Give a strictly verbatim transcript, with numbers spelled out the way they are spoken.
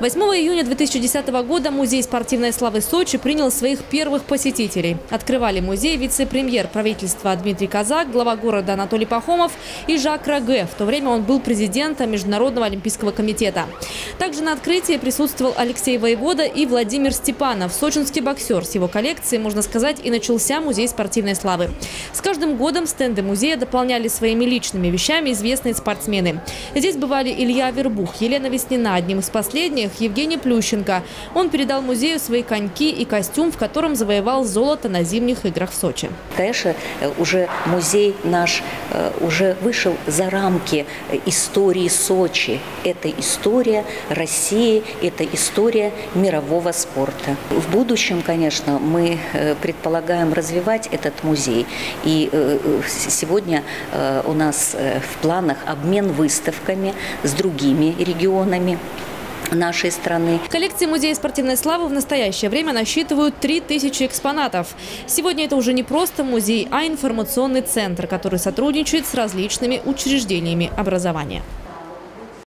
восьмого июня две тысячи десятого года Музей спортивной славы Сочи принял своих первых посетителей. Открывали музей вице-премьер правительства Дмитрий Казак, глава города Анатолий Пахомов и Жак Роге. В то время он был президентом Международного олимпийского комитета. Также на открытии присутствовал Алексей Воевода и Владимир Степанов, сочинский боксер. С его коллекции, можно сказать, и начался Музей спортивной славы. С каждым годом стенды музея дополняли своими личными вещами известные спортсмены. Здесь бывали Илья Вербух, Елена Веснина, одним из последних – Евгений Плющенко. Он передал музею свои коньки и костюм, в котором завоевал золото на зимних играх в Сочи. Конечно, уже музей наш уже вышел за рамки истории Сочи. Это история России, это история мирового спорта. В будущем, конечно, мы предполагаем развивать этот музей. И сегодня у нас в планах обмен выставками с другими регионами нашей страны. Коллекции Музея спортивной славы в настоящее время насчитывают три тысячи экспонатов. Сегодня это уже не просто музей, а информационный центр, который сотрудничает с различными учреждениями образования.